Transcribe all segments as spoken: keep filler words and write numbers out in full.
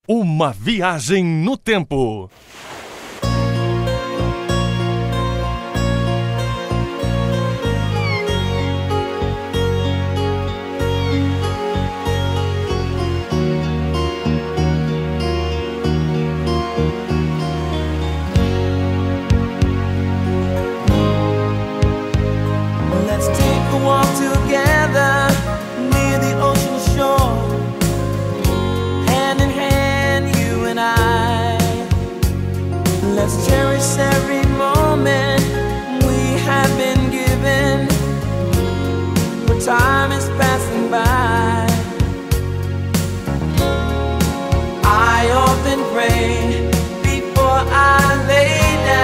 Uma viagem no tempo. Let's take a walk together near the ocean shore, hand in hand, you and I. Let's cherish every moment we have been given, for time is passing by. I often pray before I lay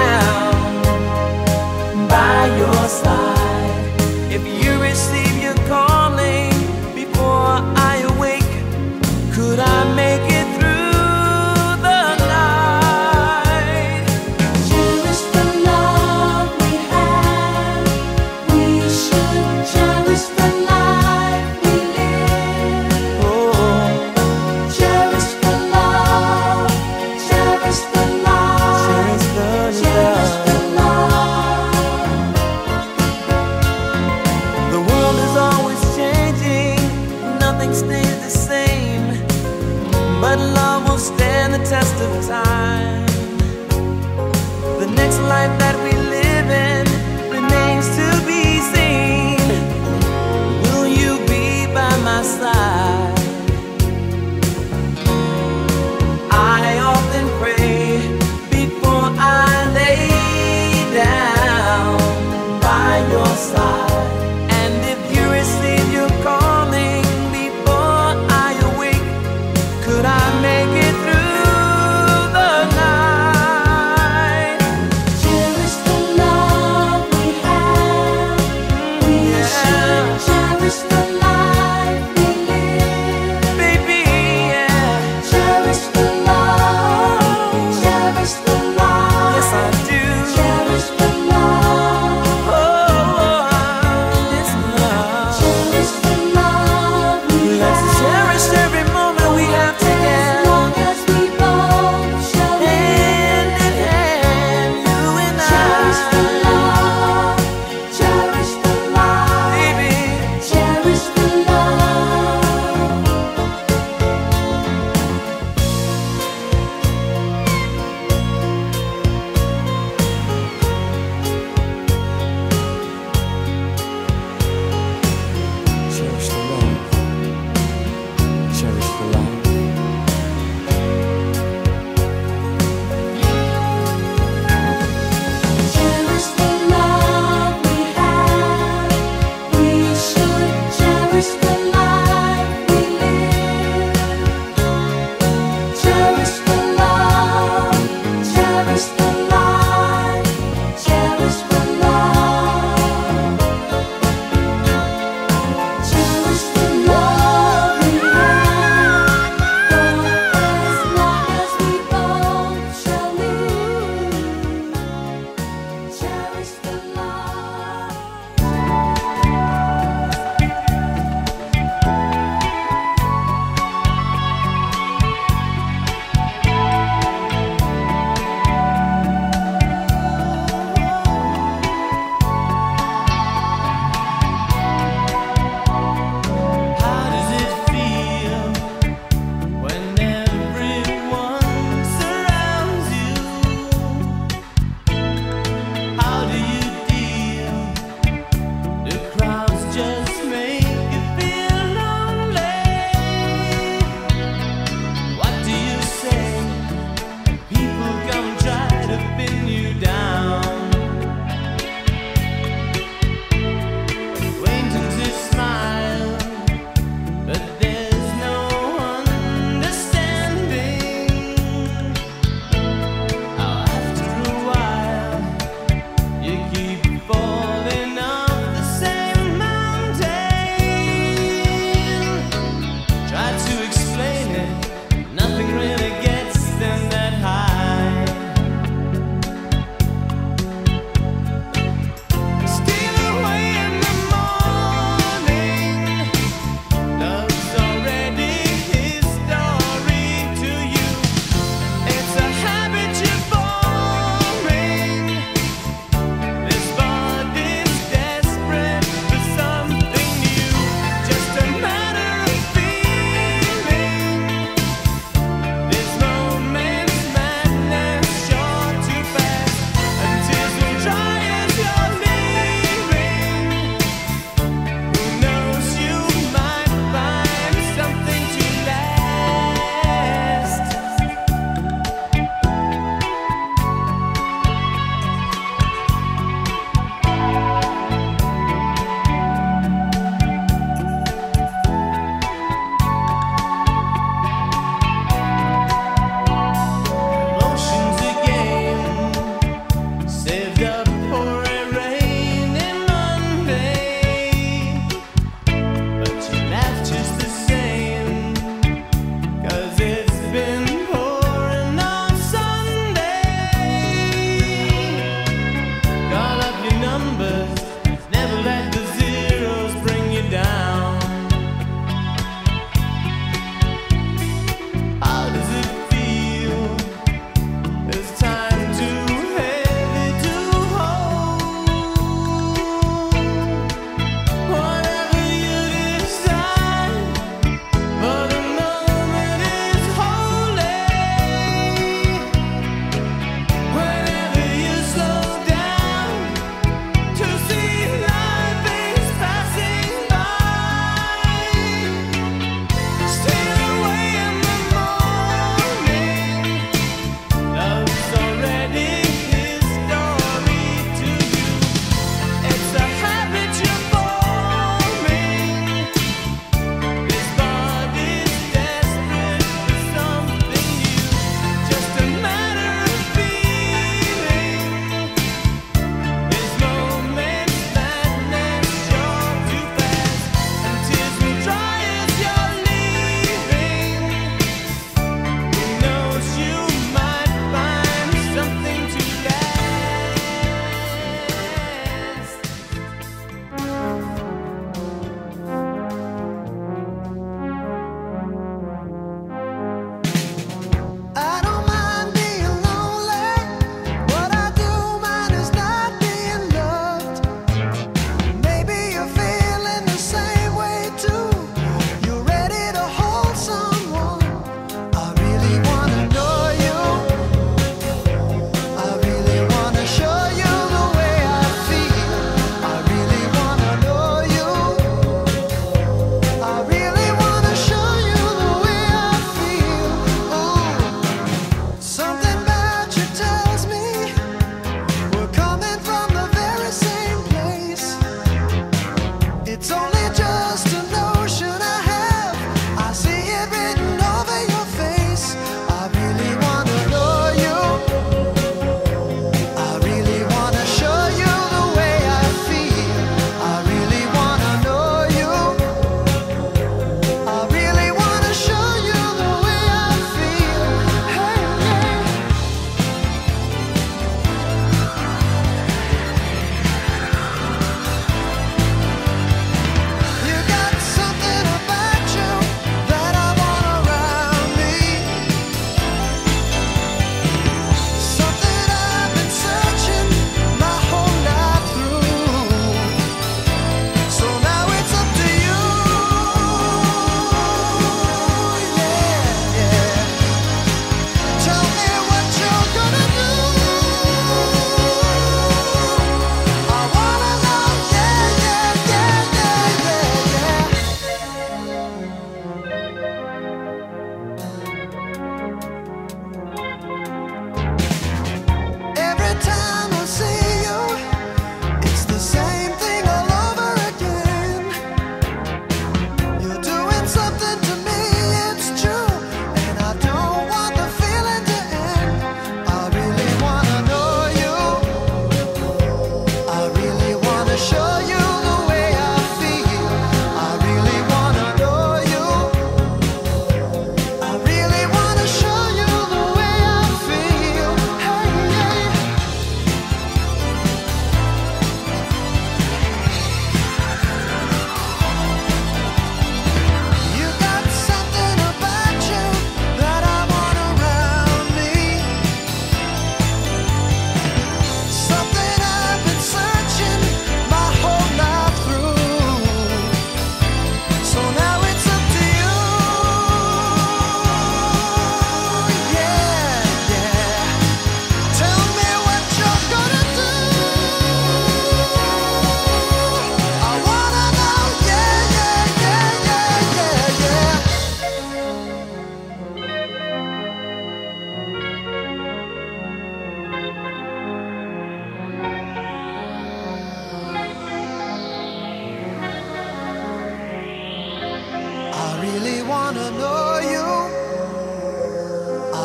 down by your side. If you receive your calling before I awake, could I make it through the night? Cherish the love we have. We should cherish the life we live. Oh, Cherish the love. Cherish the love. cherish the Cherish love. the love. The world is always changing, nothing stays the same, but love will stand the test of time. The next life that we live in remains to be seen. Will you be by my side? I often pray before I lay down by your side. And if you receive your calling before I awake, could I make it through the night? Cherish the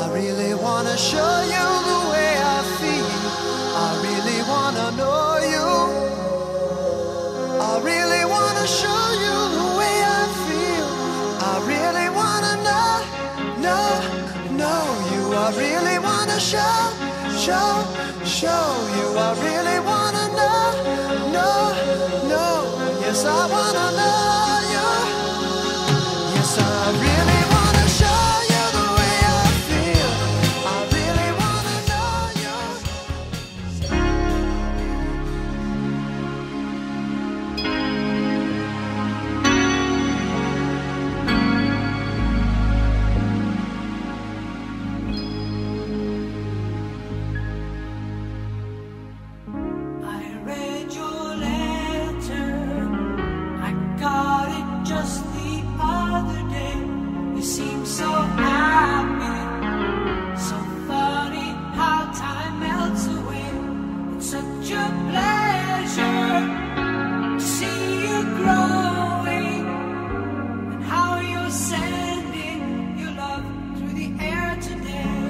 I really wanna show you the way I feel. I really wanna know you. I really wanna show you the way I feel. I really wanna know, know, know you. I really wanna show, show, show you. I really wanna know, know, know. Yes, I wanna know you. Yes, I really wanna show you the way I feel. I really wanna know you. I read your letter. I got it just the other day. You seem so happy, so funny how time melts away. It's such a pleasure to see you growing and how you're sending your love through the air today.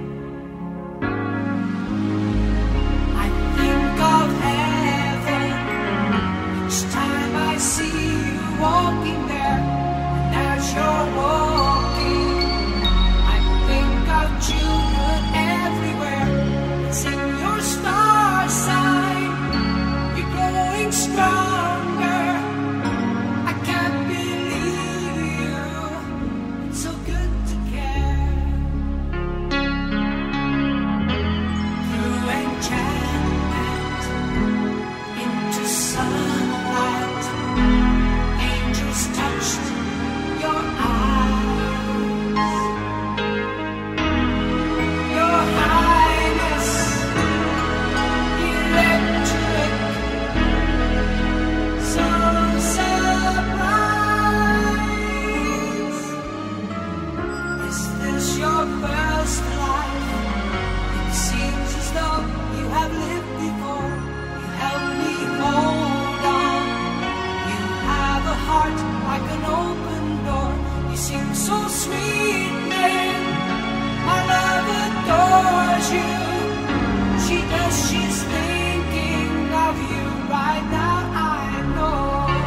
I think of heaven each time I see you walking there. And as you're walking, I think of children everywhere. It's in your star sign. You're growing stronger. I can't believe you. It's so good to care. Through enchantment into sunlight, angels touched your eyes. Your Highness, electric, so surprised. Is this your first life? It seems as though you have lived before. You help me hold on. You have a heart like an open door. You seem so sweet, man. My love adores you. She does, she's thinking of you right now, I know.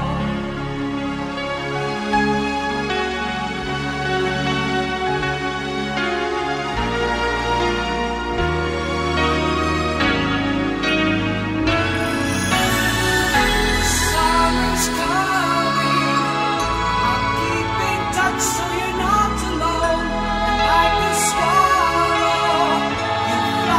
Summer's coming. I'll keep in touch so you're not alone. And like a swallow, you fly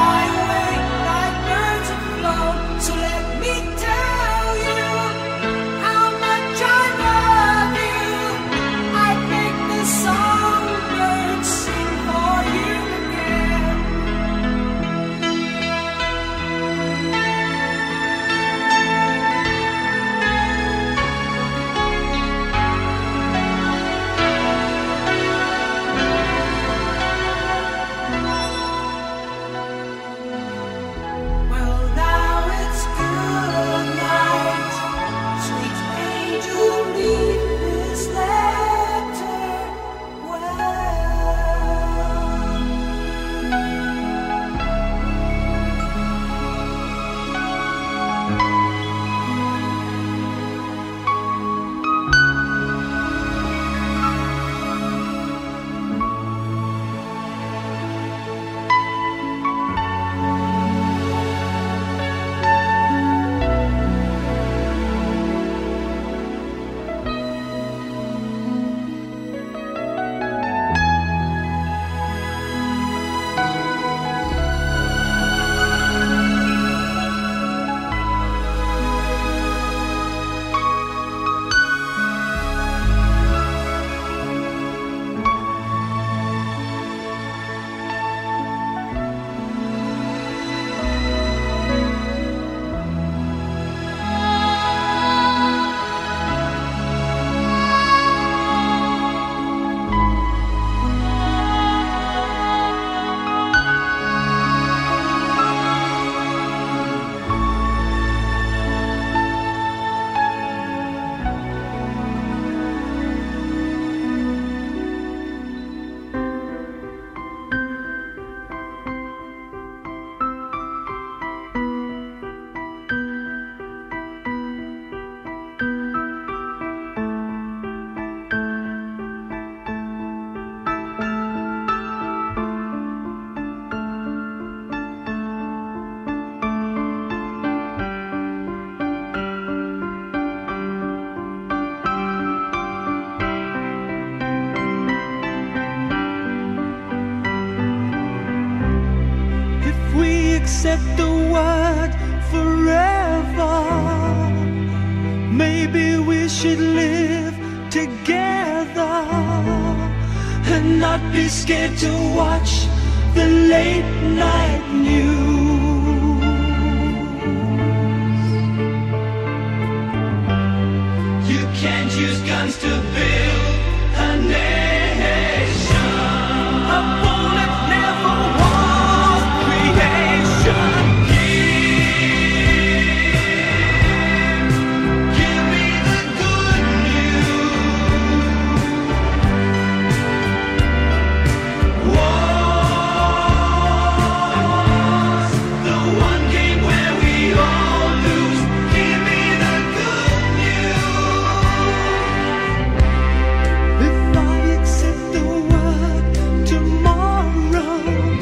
accept the word forever, maybe we should live together and not be scared to watch the late night news. You can't use guns to build a nation. A bullet never was creation. Give me the good news. War's the one game where we all lose. Give me the good news. If I accept the word tomorrow,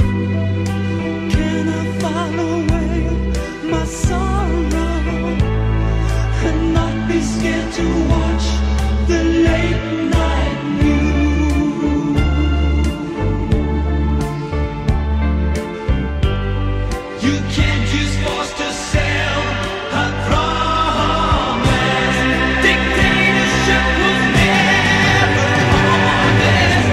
can I file away my sorrow and not be scared to watch the late night news? You can't use force to sell a promise. Dictatorship was never honest.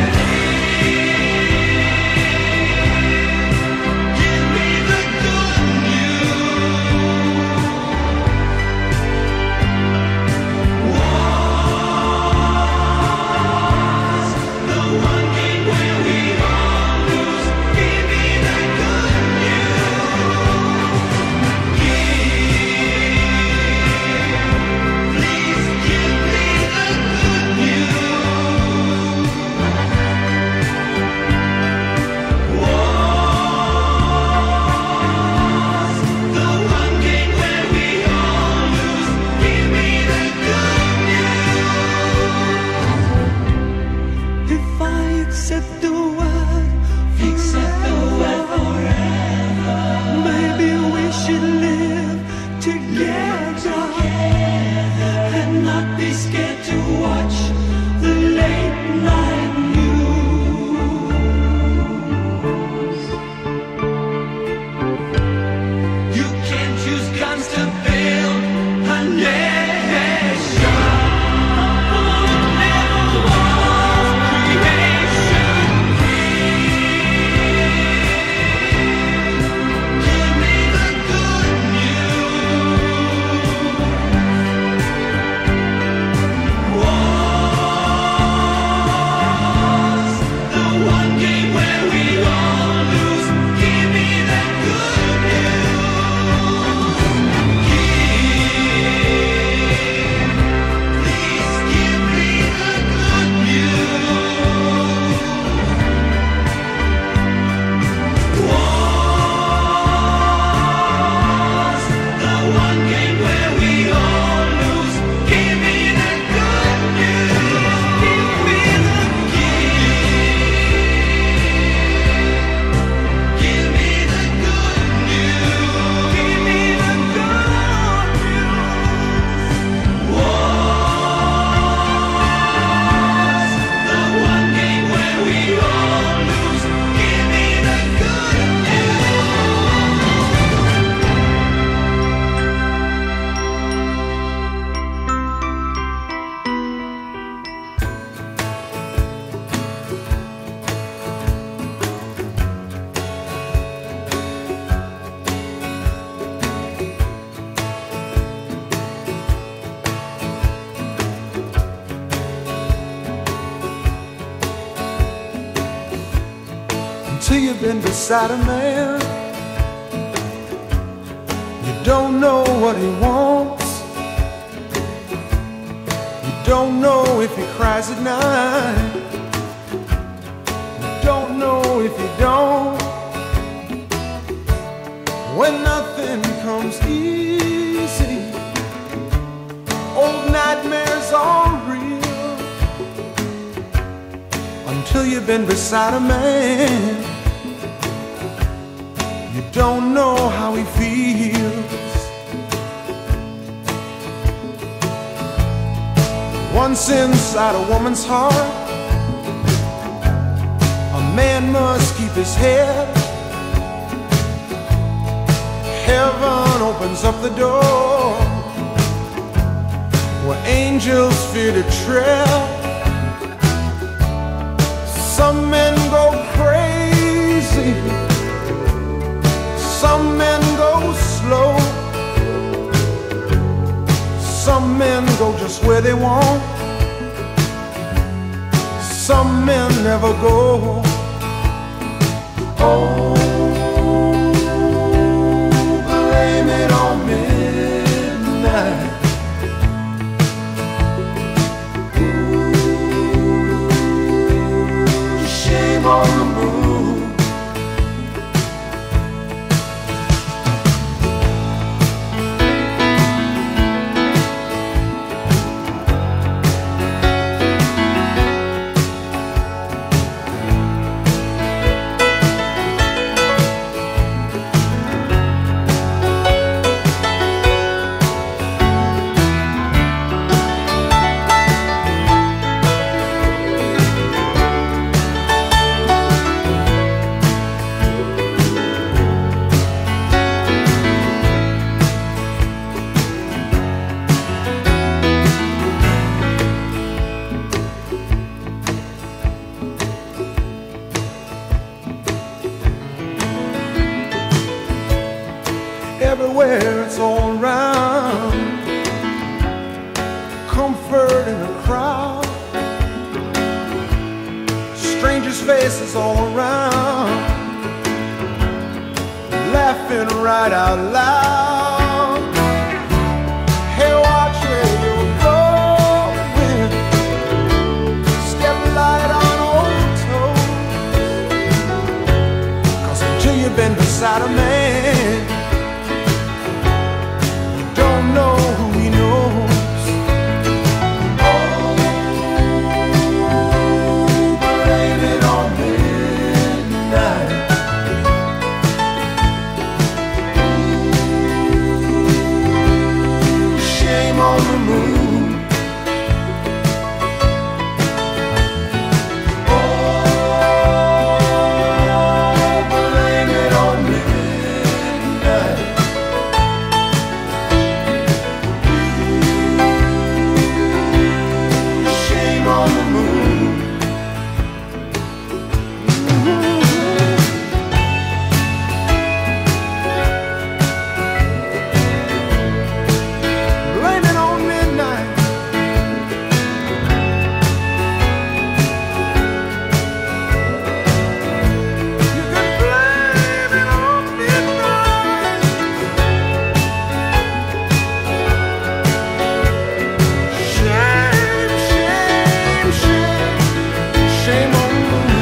Give me the good news. War's the one game where we all lose. Give me the good news. Please give me the good news. War's the one game where we all lose. Give me the good news. If I accept the word, accept the word forever, maybe we should live together and not be scared to watch the late night news. You can't use guns to build a nation. A bullet never was creation. Give me the good news. War's the one game where we all lose. Give me the good news. Please give me the good news. War's the one game where we all lose. Give me the good news. Give me the Give me the good news. Give me the good news. War's the one game where we all lose. Give me the good Until you've been beside a man, you don't know what he wants. You don't know if he cries at night. You don't know if he don't. When nothing comes easy, old nightmares are real. Until you've been beside a man, you don't know how he feels. Once inside a woman's heart, a man must keep his head. Heaven opens up the door where angels fear to tread. Some men go crazy, some men go slow, some men go just where they want, some men never go. Oh, blame it on midnight. Ooh, shame on the moon. Everywhere it's all around, comfort in a crowd, strangers' faces all around, laughing right out loud. Hey, watch where you're going, step light on old toes, 'cause until you've been beside a man, know who he knows. Oh, blame it on midnight. Ooh, shame on the moon. Oh, blame it on midnight. On the moon. Blame it on midnight. You can blame it on midnight. Shame, shame, shame on the moon.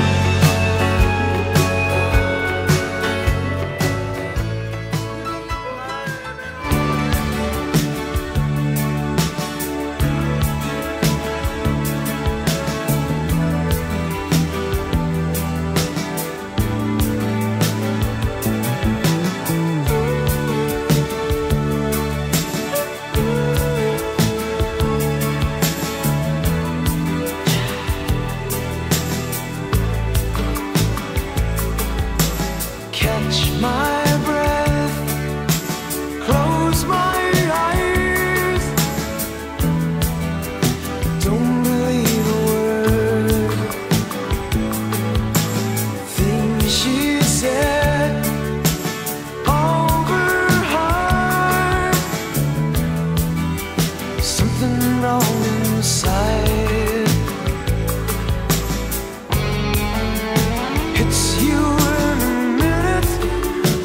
Catch my breath, close my eyes, don't believe a word, things she said overheard, something wrong inside. It's you in a minute,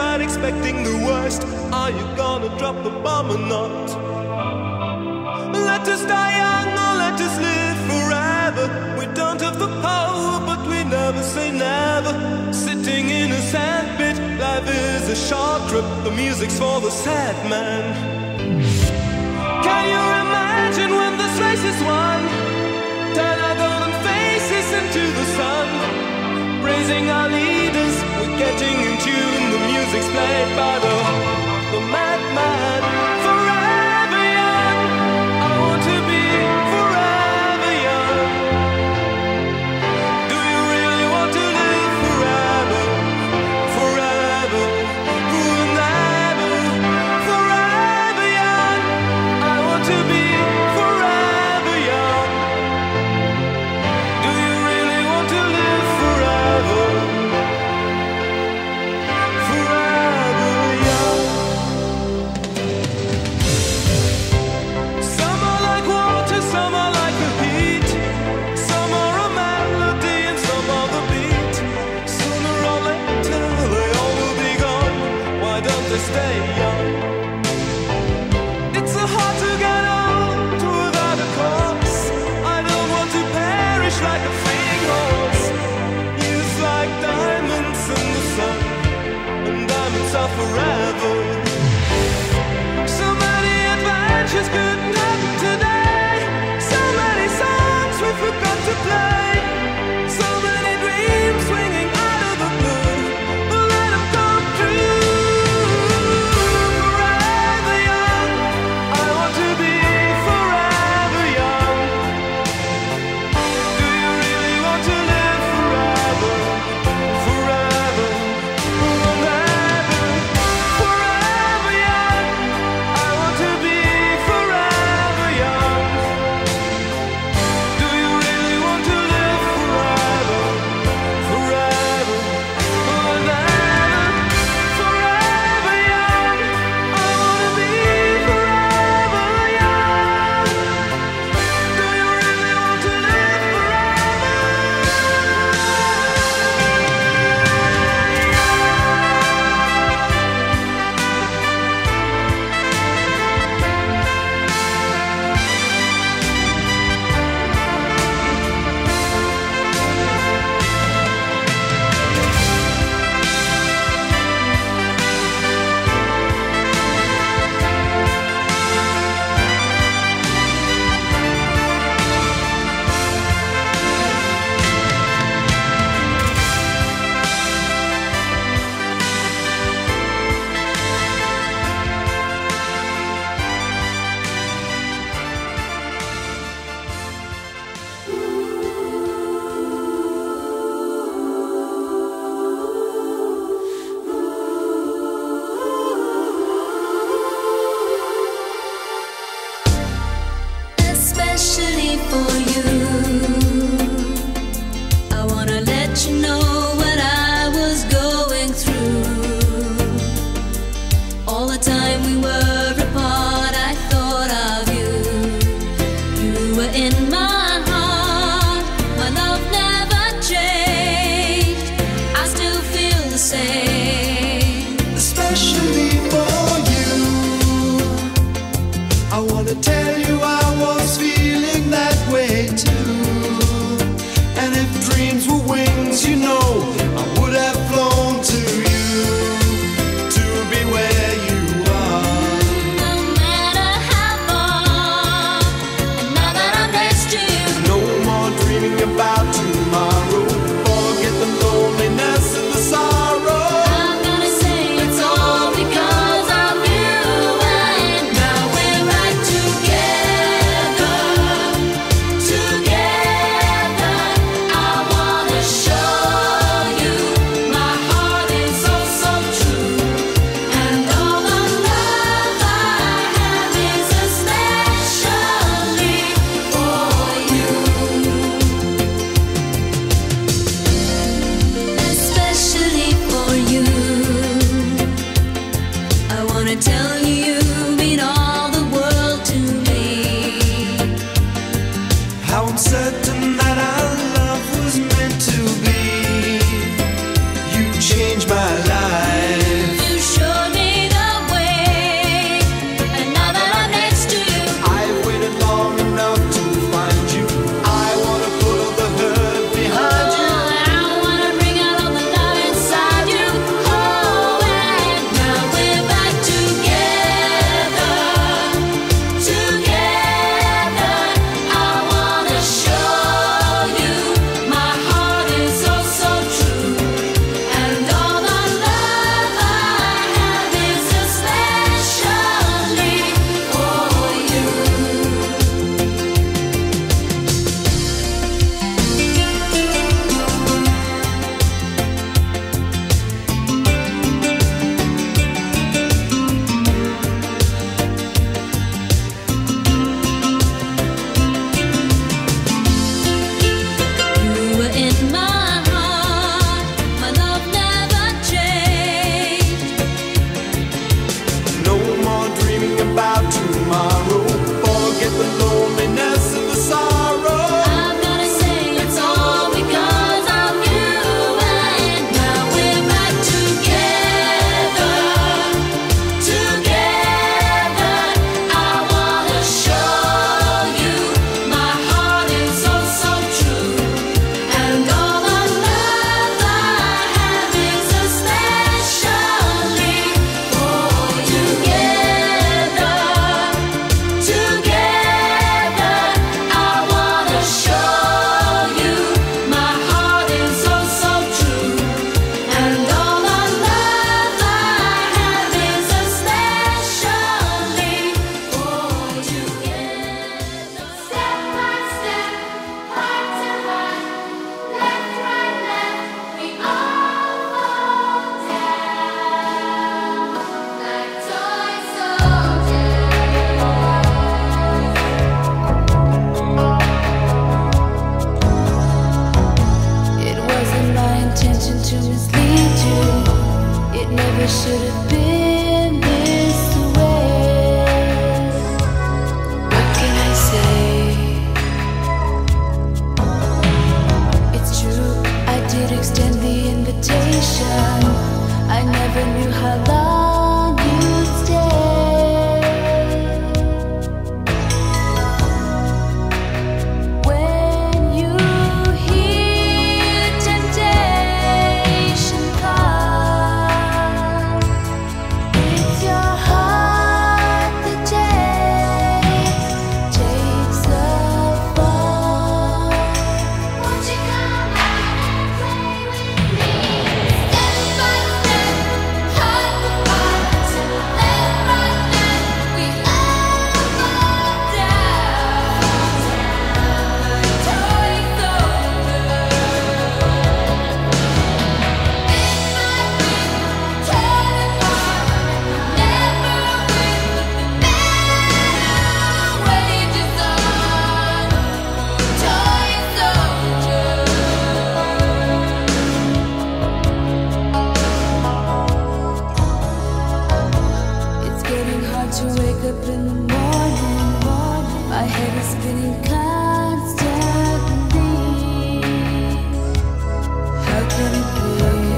but expecting the worst. Are you gonna drop the bomb or not? Let us die young or let us live forever. We don't have the power, but we never say never. Sitting in a sandpit, life is a short trip. The music's for the sad man. Can you imagine when this race is won? Turn our golden faces into the sun. Praising our leaders, we're getting in tune. The music's played by the, the madman. Forever young, I want to be forever young. Do you really want to live forever? Forever, forever, forever young. I want to be forever young. Do you really want to live forever? Forever young. Some are like water, some are like the heat. Some are a melody and some are the beat. Sooner or later they all will be gone. Why don't they stay young? It's so hard to get old without a cause. I don't want to perish like a fleeing horse. Youth like diamonds in the sun, and diamonds are forever. So many adventures couldn't happen today. So many songs we forgot to play. So many dreams swinging out of the blue. Let them come true. Forever young, I want to be forever young. Do you really want to live forever? Forever, forever, forever young. I want to be forever young. Do you really want to live forever? Forever, forever, forever young. I want to be forever young. Do you really want to live Especially for you, I wanna let you know what I was going through. All the time we were apart, I thought of you. You were in my heart, my love never changed. I still feel the same. Especially for you, I wanna tell you I was feeling that way too. And if dreams were wings, you know, I would have flown to you to be where you are. No matter how far, and now that I'm next to you, No more dreaming about tomorrow. Forget the loneliness and the sorrow. I'm gonna say it's all because of you. And now we're right together, together. I wanna show you my heart is so, so true. And all the love I have is especially for you. Especially for you, I wanna tell you you mean all the world to me. How I'm certain that our love was meant to be. You changed my life. You never should have been this way. What can I say? It's true, I did extend the invitation. I never knew how long you'd stay. When you hear temptation come, it's your heart that takes, takes the fall. Won't you come out and play with me? Step by step, heart to heart, left, right, left, we all fall down. Toy soldier, in my dream, torn apart, never win, but the battle wages on. Toy soldier. It's getting hard to wake up in the morning. My head is spinning constantly. How can it be?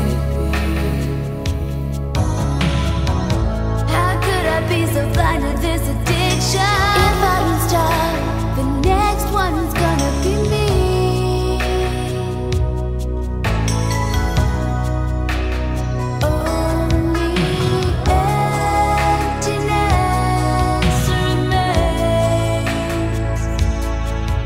How could I be so blind to this addiction? If I don't stop, the next one's gonna be me. Only emptiness remains.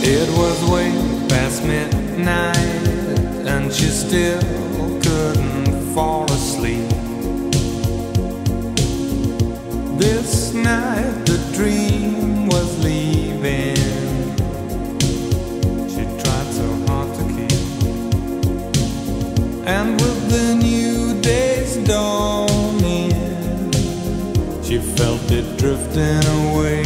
It was way past midnight and she still couldn't fall asleep. This night the dream was leaving. She tried so hard to keep. And with the new day's dawning, she felt it drifting away.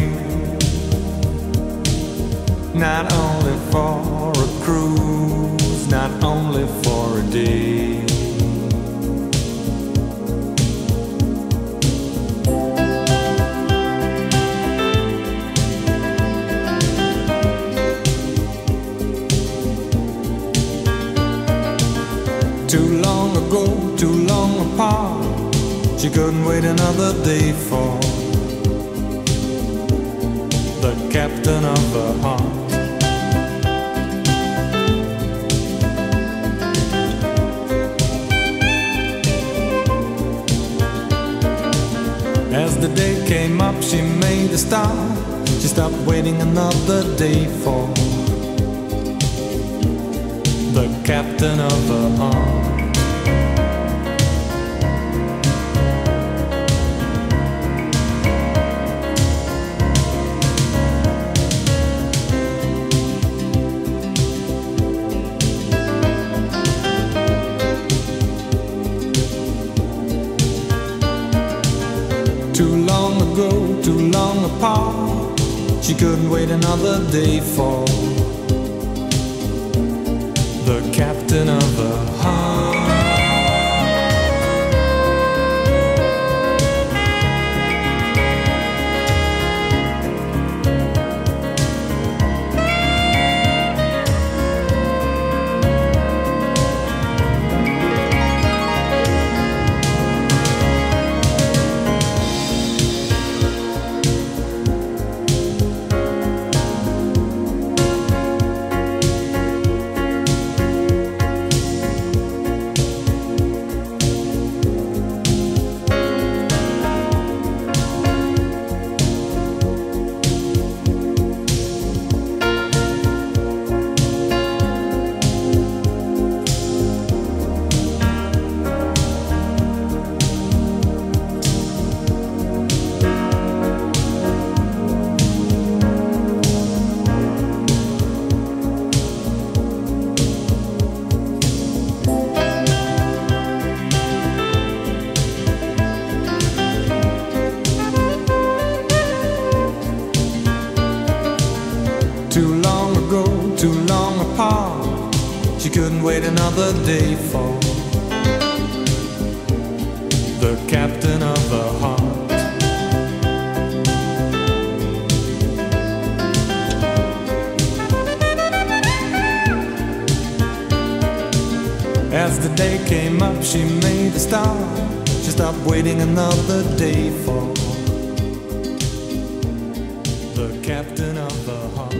Not only for a cruise, not only for a day. Too long ago, too long apart, she couldn't wait another day for the captain of her heart. As the day came up, she made a stop. She stopped waiting another day for the captain of her heart. Too long ago, too long apart, she couldn't wait another day for the captain of her heart. Too long ago, too long apart, she couldn't wait another day for the captain of her heart. As the day came up, she made a start. She stopped waiting another day for the captain of her heart.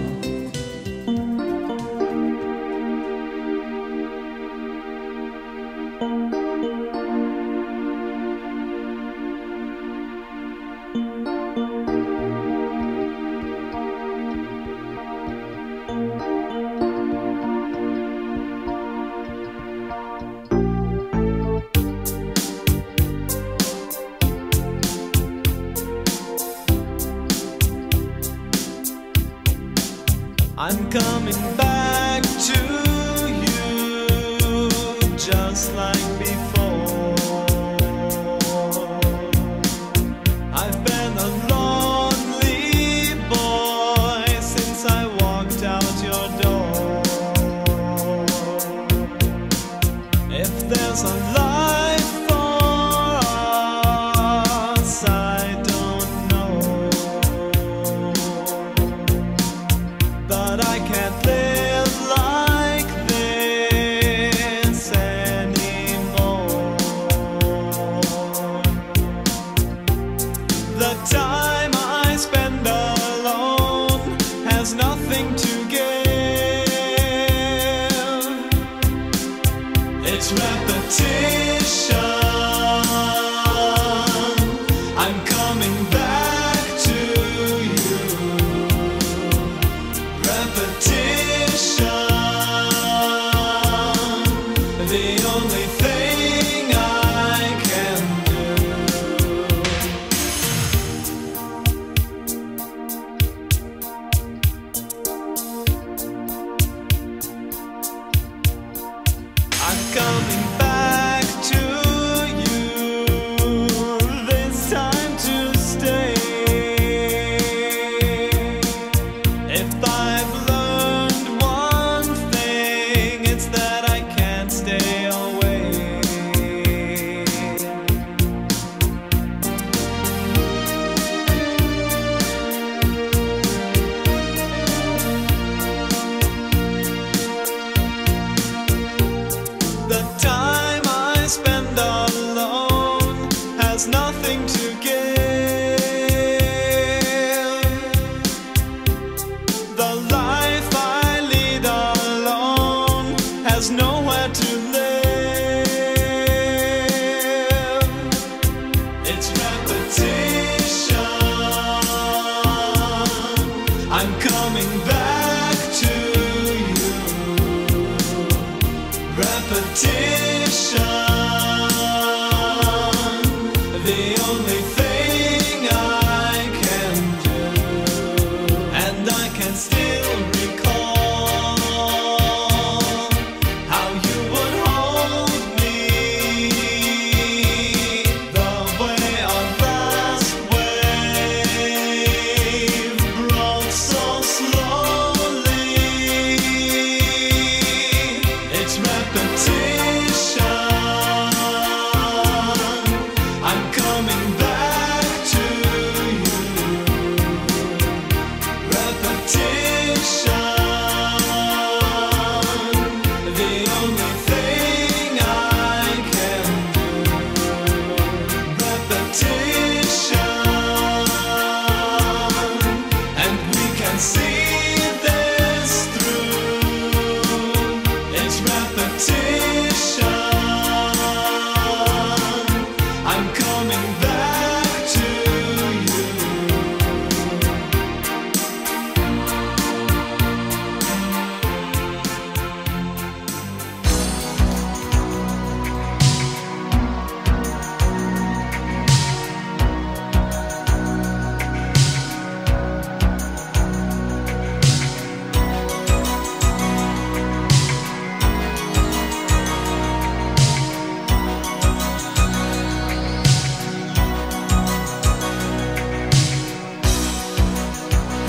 I'm coming back to you just like before. I've been a lonely boy since I walked out your door. If there's a life for us, I don't know, but I can't live like this anymore. The time I spend alone has nothing to give. It's repetition. I'm coming back to you. Repetition.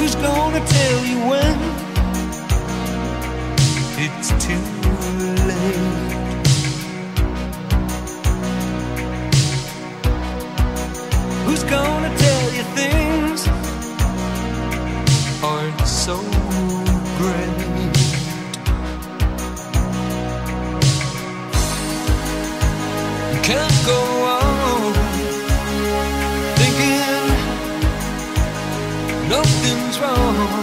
Who's gonna tell you when it's too late? Who's gonna tell you things aren't so great? You can't go on thinking nothing's wrong.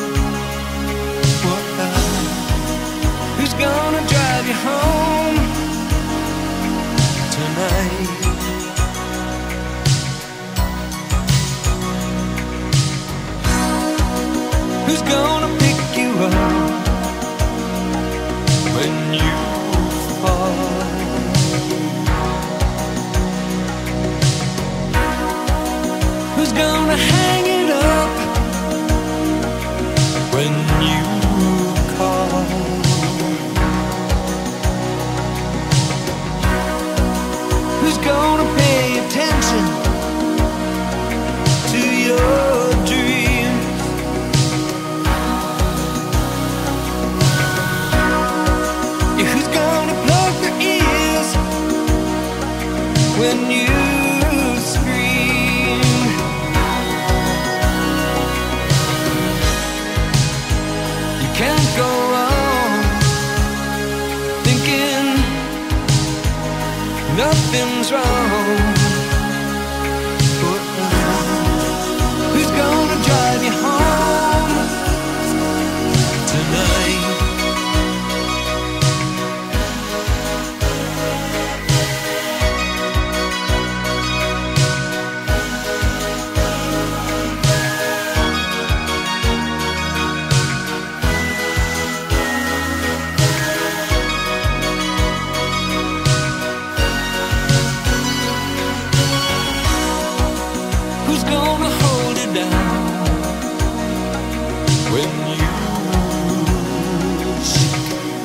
What? Who's gonna drive you home tonight? Who's gonna pick you up when you fall? Who's gonna hang it up when you call? Who's gonna pay attention to your dreams? Yeah, who's gonna plug their ears when you scream? You can't go on thinking nothing's wrong. But who's gonna drive you home tonight? Who's gonna hold it down when you shake?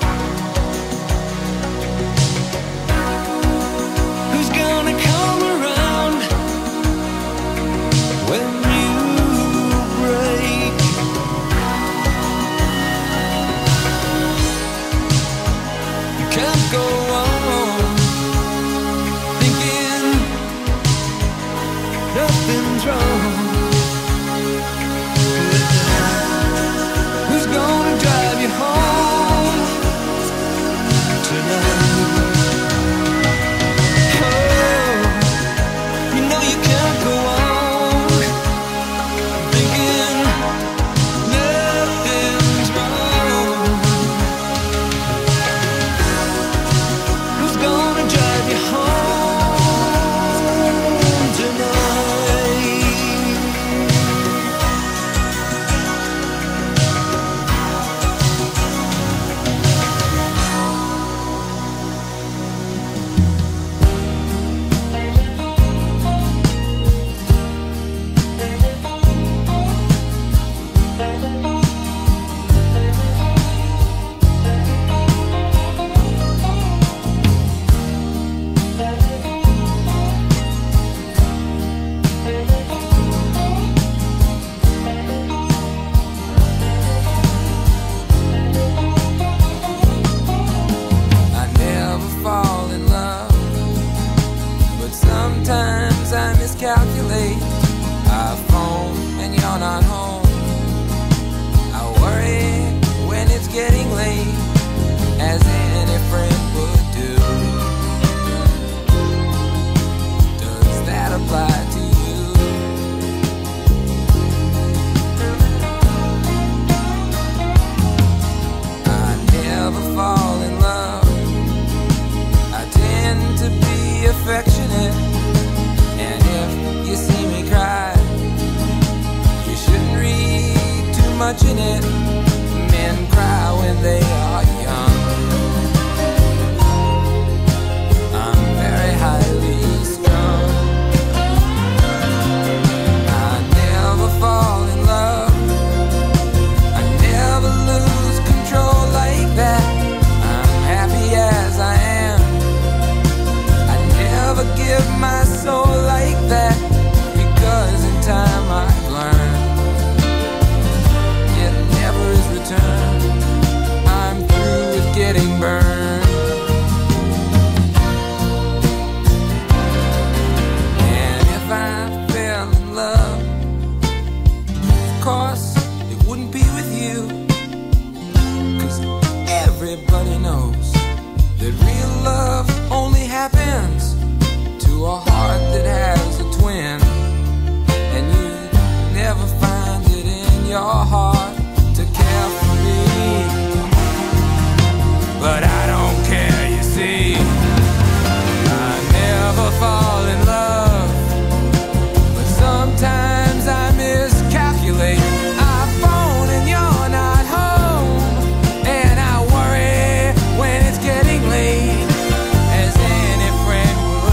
Who's gonna come around when you break? You can't go on thinking nothing's wrong. Who's gonna drive you home tonight? Oh, you know you can't go on thinking nothing's wrong. Who's gonna drive you home tonight? I never fall in love, but sometimes I miscalculate. I phone and you're not home. I worry when it's getting late, as any friend would do. Does that apply to you? I never fall in love. I tend to be affectionate, and if you see me cry, you shouldn't read too much in it. Men cry when they are young. I'm very highly strung. I never fall in love. I never lose control like that. I'm happy as I am. I never give my soul like that, because in time I've learned course, it wouldn't be with you. Cause everybody knows that real love only happens to a heart that has a twin. And you never find it in your heart to care for me. But I don't care, you see. I never fall in love, but sometimes I miscalculate. I phone and you're not home, and I worry when it's getting late. As any friend will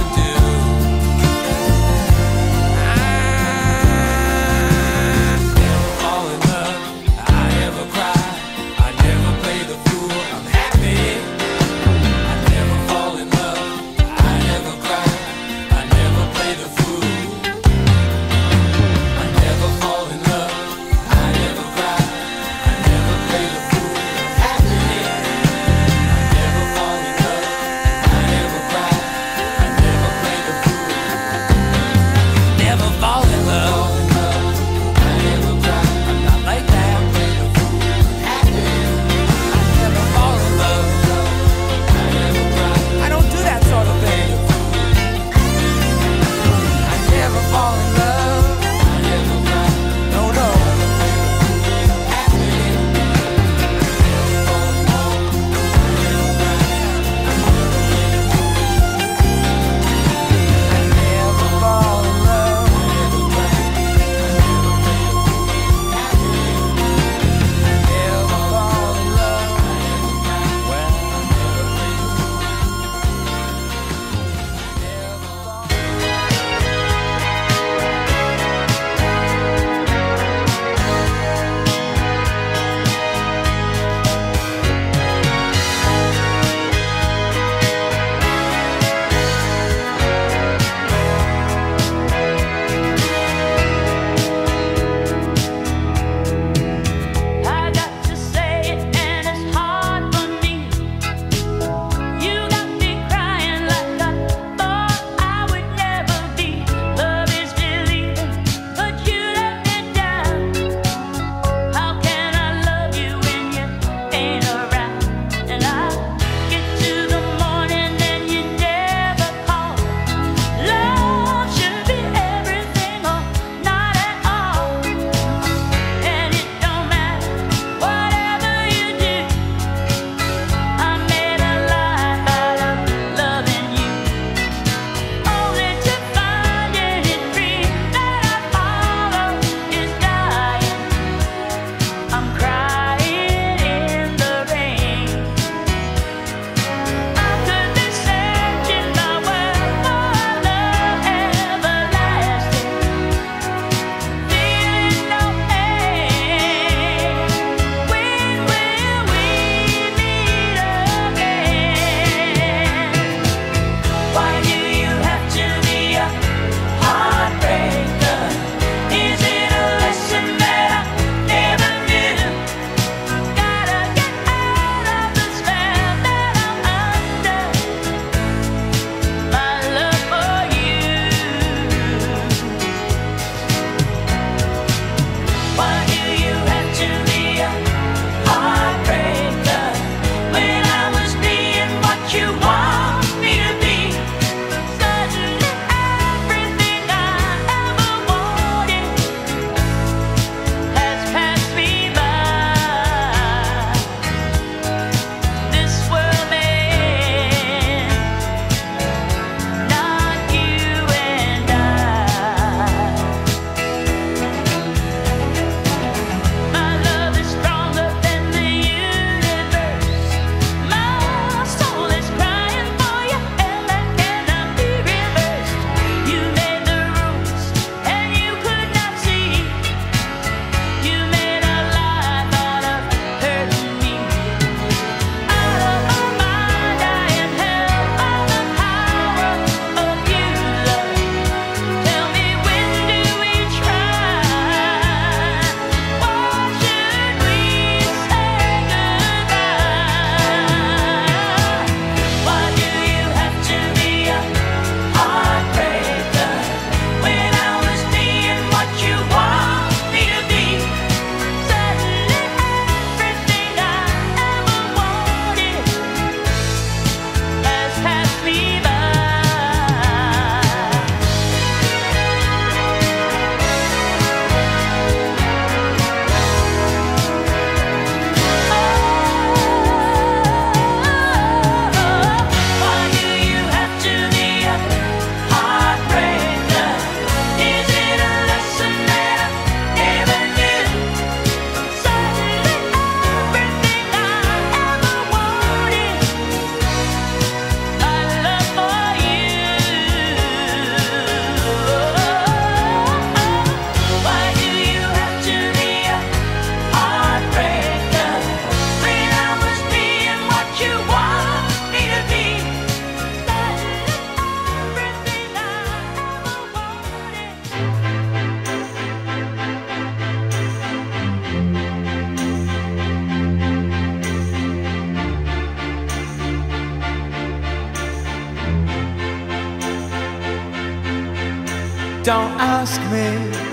Don't ask me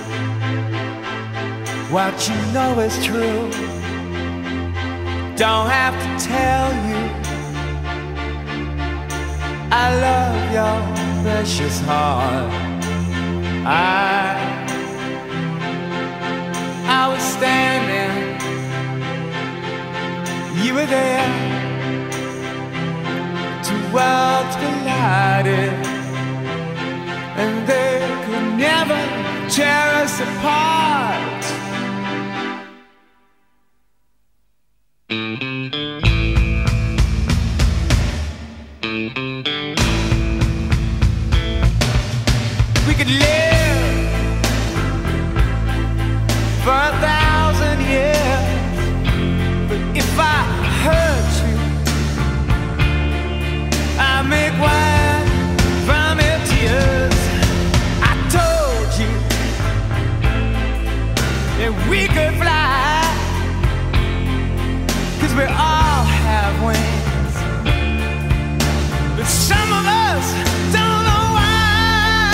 what you know is true. Don't have to tell you I love your precious heart. I I was standing, you were there. Two worlds collided, and they could never tear us apart. We could live for a thousand years, but if I hurt you, I make wine from your tears. I told you that we could fly, 'cause we all have wings, but some of us don't know why.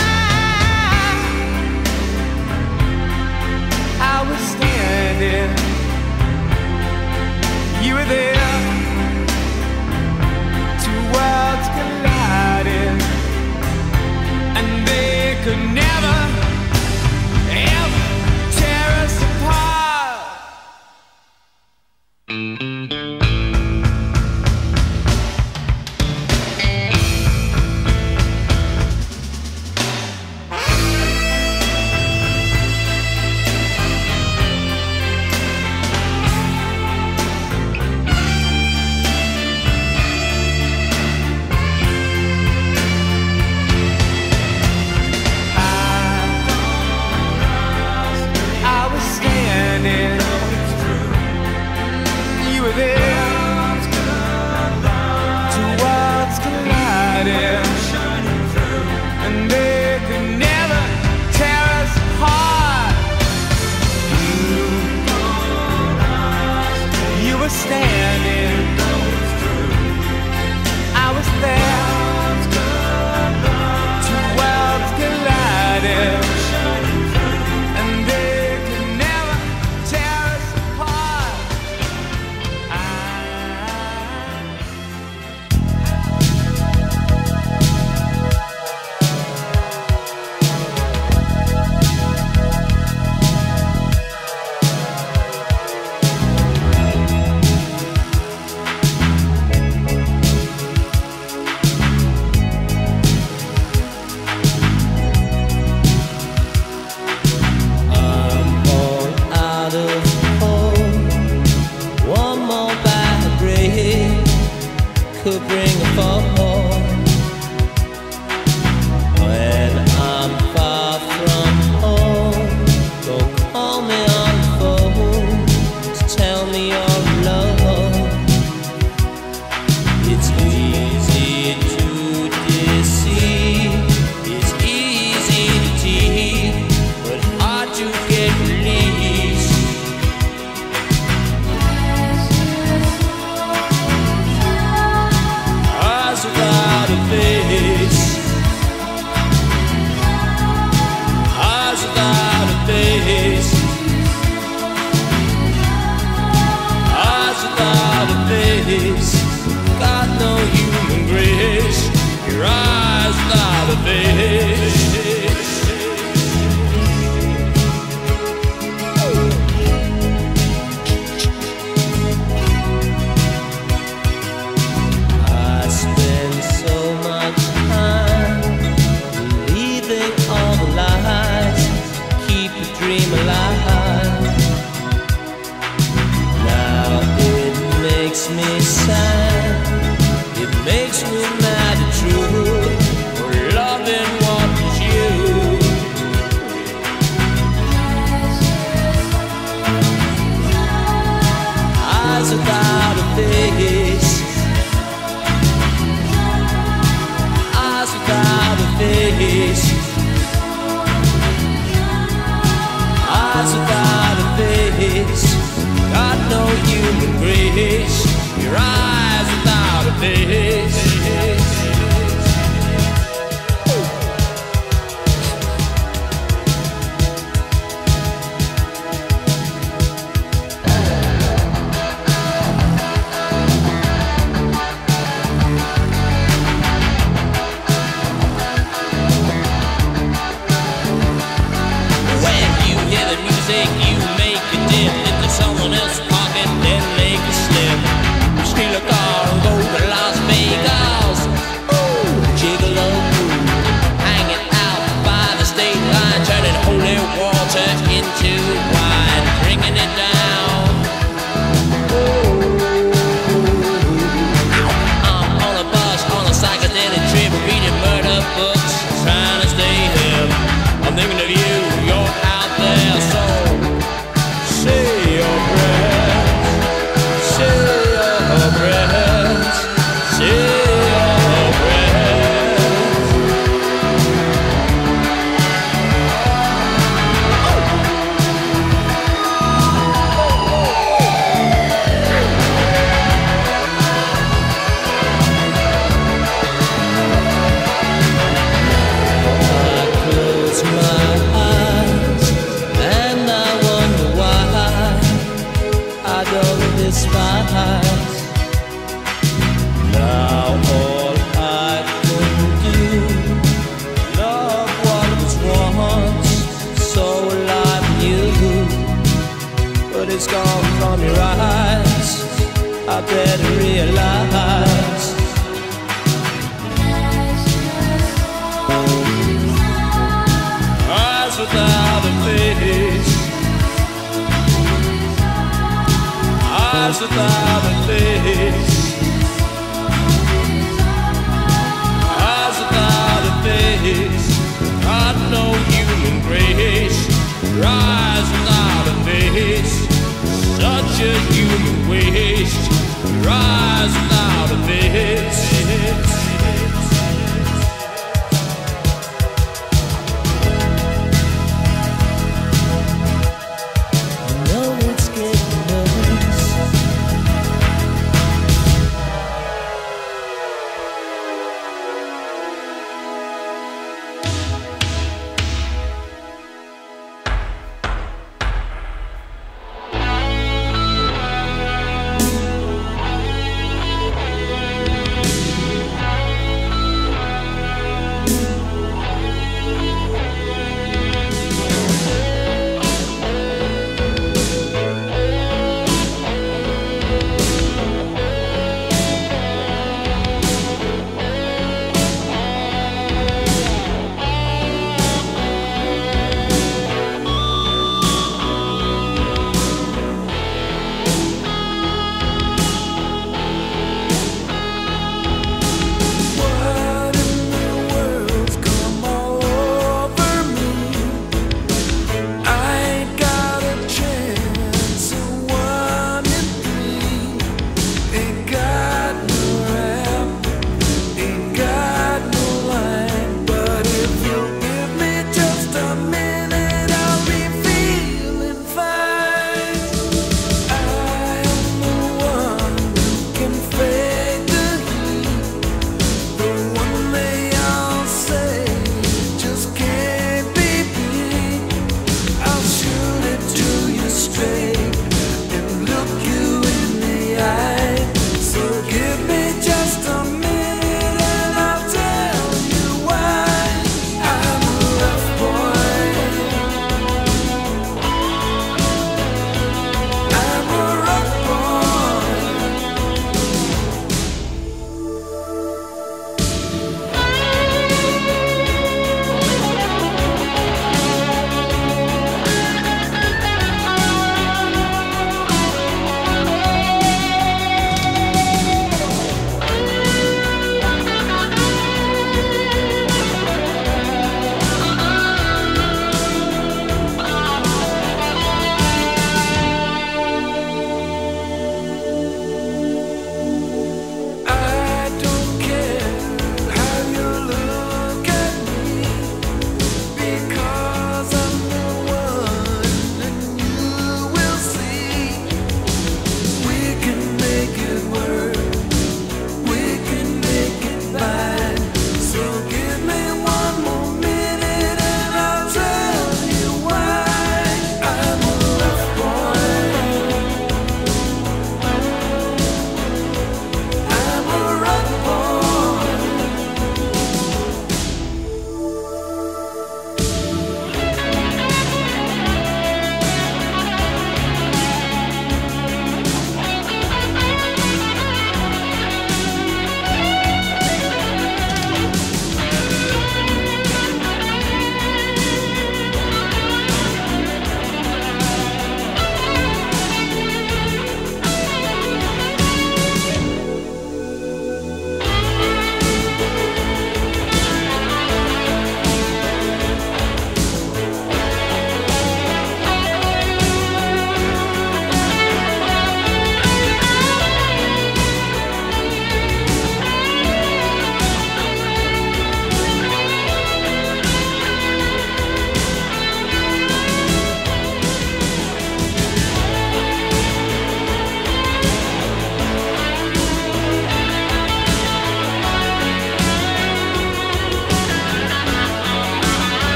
I was standing, you were there. Two worlds collided, and they could never, ever tear us apart. I was standing, you were there. Two worlds collided, and they could never tear us apart. You, you were standing, I was there. Two worlds collided, and they could never tear us apart. I I'm all out of hope. One more bad break could bring a fall. When I'm far from home, don't call me on the phone to tell me you're alone. It's easy to deceive, it's easy to cheat, but hard to get released. Eyes without a face, eyes without a face, eyes without a face. Got no human grace. Your eyes without a face. I spend so much time believing all the lies, keep the dream alive. Now it makes me sad, it makes me mad and true, for loving what is you. Eyes without a face, eyes without a face, eyes without a face. Got no human grace. Your eyes without a face. is gone from your eyes. I better realize eyes without a face, eyes without a face, eyes without a face. Got no human grace. Eyes without a face, such a human waste. Eyes without a face. I know it's getting worse.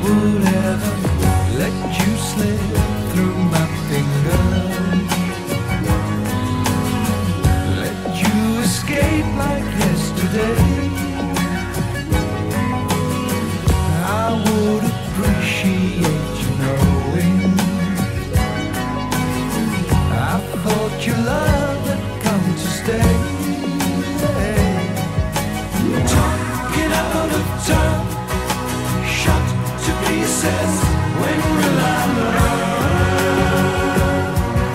would ever let you slip through my fingers, let you escape like yesterday. I would appreciate you knowing I thought your love had come to stay. Talking out of turn, shot to pieces. When will I learn?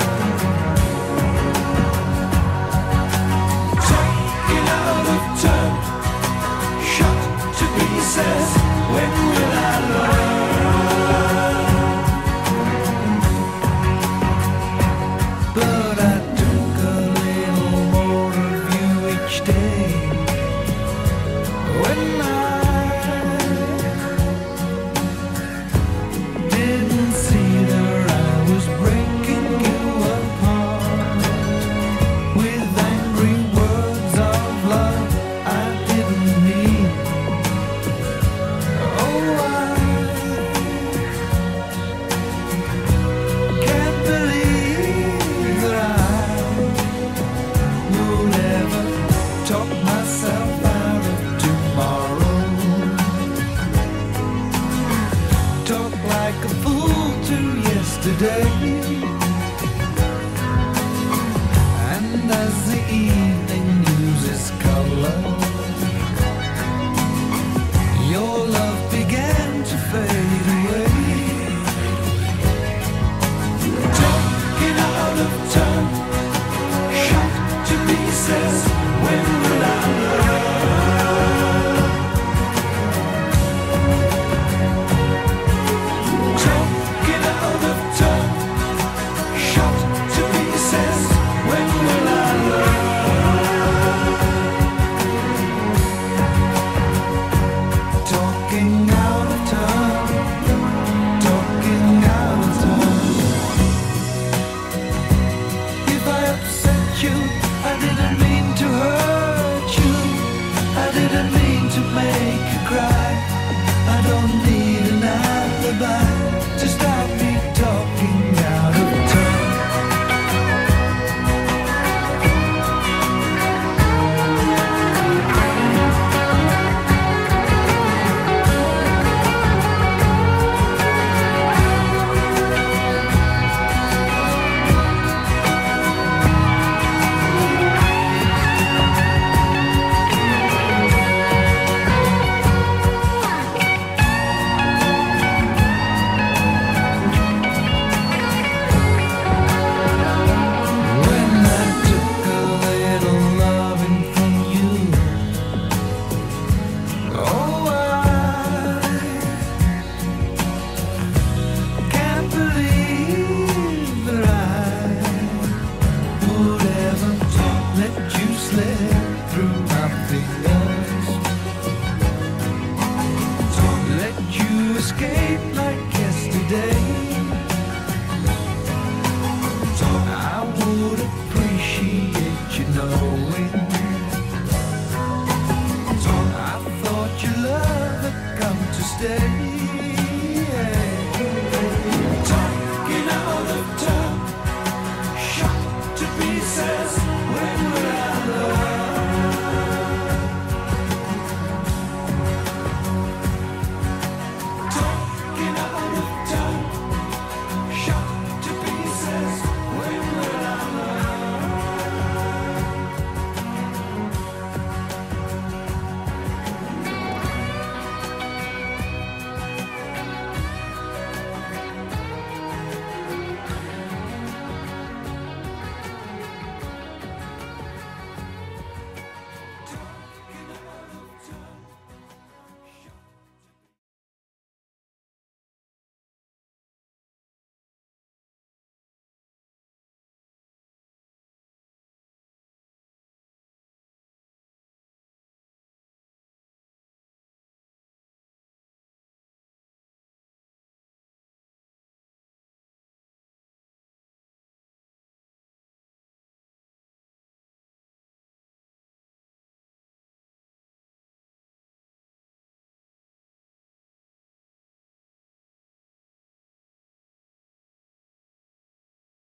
Talking out of turn, shot to pieces. When will I learn? But I took a little more of you each day. When I didn't see that I was breaking you apart with angry words of love I didn't mean. Oh, I can't believe that I would ever talk myself out of tomorrow, talk like a fool to yesterday. And as the evening loses color, your love began to fade away. Talking out of turn, shot to pieces. When will I learn? Talking out of turn, shot to pieces. When will I learn? Talking out of turn, talking out of turn. If I upset you, I didn't mean to hurt you. I didn't mean to make you cry. I don't need an alibi to stop me talking out of turn. When I took a little loving from you, oh, I can't believe that I would ever let you slip through my fingers, let you escape like yesterday.